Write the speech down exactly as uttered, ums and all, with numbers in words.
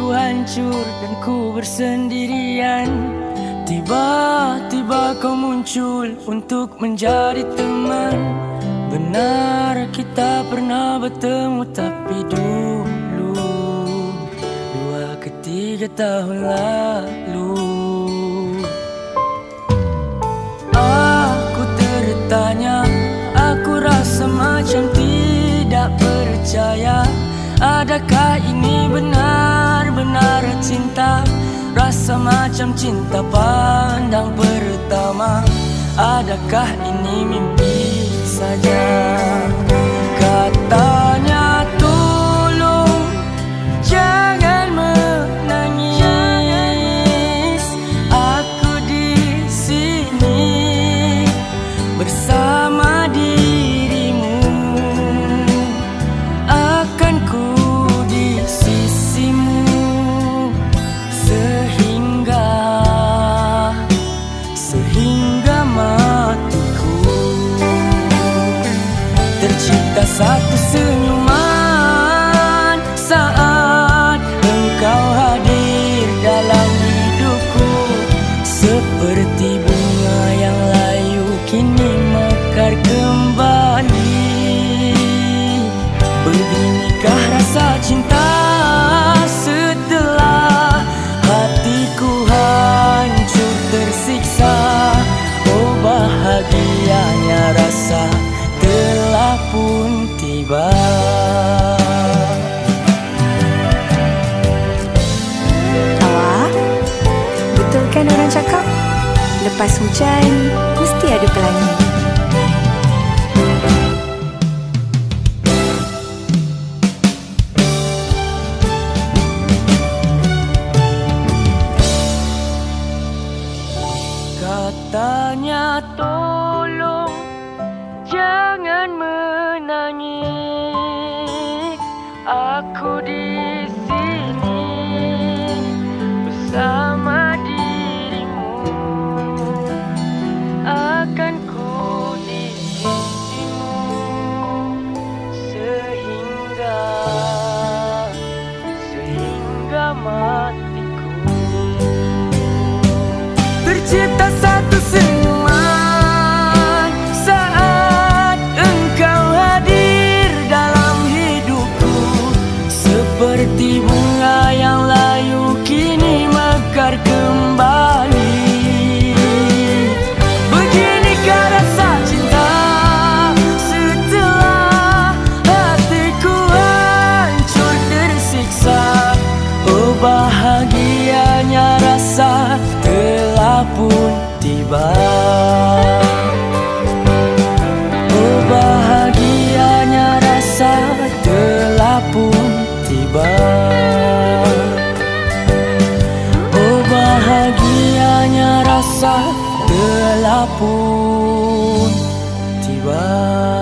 ku hancur dan ku bersendirian. Tiba-tiba kau muncul untuk menjadi teman. Benar kita pernah bertemu, tapi dulu dua ketiga tahun lalu. Aku tertanya, aku rasa macam tidak percaya. Adakah ini benar-benar cinta? Rasa macam cinta pandang pertama. Adakah ini mimpi saja? Katanya tolong jangan menangis. Aku di sini bersama dirimu. Akan ku di sisimu sehingga sehingga matiku. Tercipta satu senyuman saat engkau hadir dalam hidupku. Seperti bunga yang layu kini mekar kembali. Beginikah rasa cinta setelah hatiku hancur tersiksa? Oh, bahagianya rasa telah pun tiba. Awak, betul kan orang cakap lepas hujan mesti ada pelangi? Katanya tolong jangan menangis. Aku di sini bersama dirimu. Akan ku di sisimu sehingga sehingga matiku. Tercipta satu senyuman saat engkau hadir dalam hidupku. Seperti bunga yang layu kini mekar kembali. Beginikah rasa cinta setelah hatiku hancur tersiksa? Oh, bahagianya rasa telah pun tiba. Oh, bahagianya rasa telah pun tiba. Oh, bahagianya rasa telah pun tiba.